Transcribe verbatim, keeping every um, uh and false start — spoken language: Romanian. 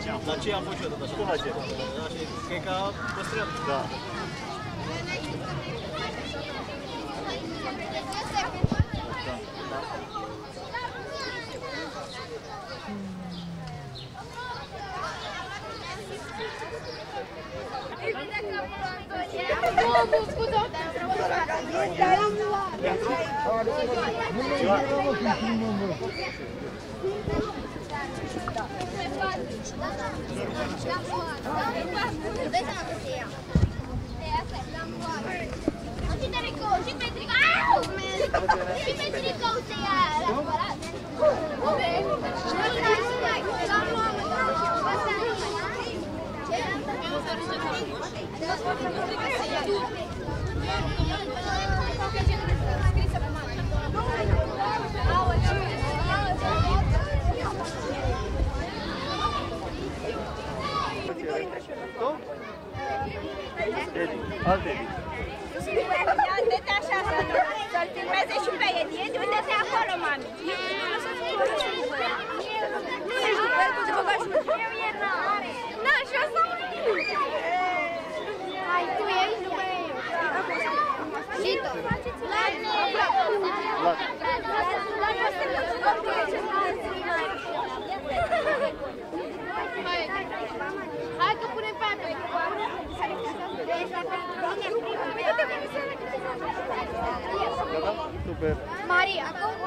La ce am fost eu tot așa? Cum la ce? Cred că a păstrat. Da. Edi, alt Edi. Dă-te așa să-l filmeze și pe Edi. Edi, uite-te acolo, mami. Nu ești după el, tu-ți băgași nu. Eu e n-are. Na, și asta nu e. Hai, tu ești după el. Lito. Hai că punem pe apă. Super. Maria, acum